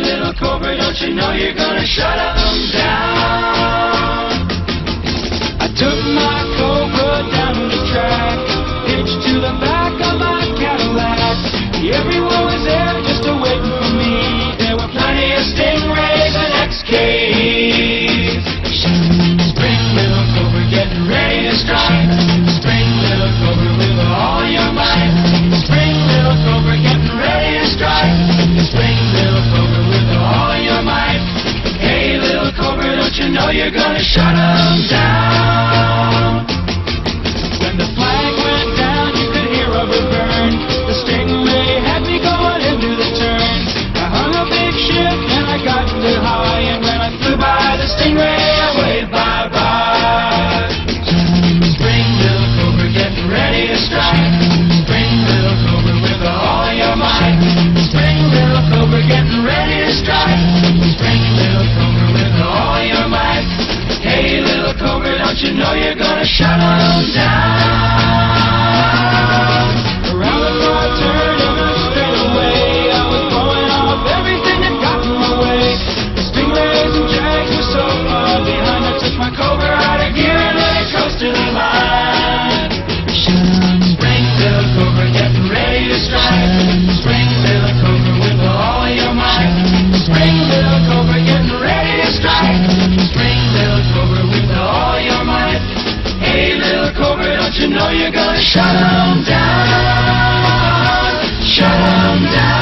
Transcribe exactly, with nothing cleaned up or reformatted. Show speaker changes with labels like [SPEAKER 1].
[SPEAKER 1] little cobra, don't you know you're gonna shut 'em down? I took my cobra down the track, hitched to the back of my Cadillac. Everyone was there just a waiting for me. There were plenty of stingrays and X Ks. Spring, little cobra, getting ready to strike. Spring, little cobra, with all your might. Spring, little cobra, getting ready to strike. Spring, little cobra, with all your might. Hey, little cobra, don't you know you're gonna shut 'em down? When the flag went down, you could hear rubber burn. The stingray had me going into the turn. I hung a big shift and I got too high, and when I flew by the stingray, I waved bye-bye. Spring, little cobra, getting ready to strike. Spring, little cobra, with all your might. Spring, little cobra, getting ready to strike. Spring, little cobra, with all your might. Hey, little cobra, don't you know you're gonna shut 'em down? Around the far turn and I straight away, I was blowing off everything that got in my way. The stingrays and jags were so far behind, I took my cobra out of gear and let it coast to the line. Spring, little cobra, getting ready to strike. Spring, little cobra, with all your might. Spring, little cobra, getting ready to strike. Spring, little cobra, with all your might. Hey, little cobra, don't you know you're gonna shut 'em down? Shut 'em down.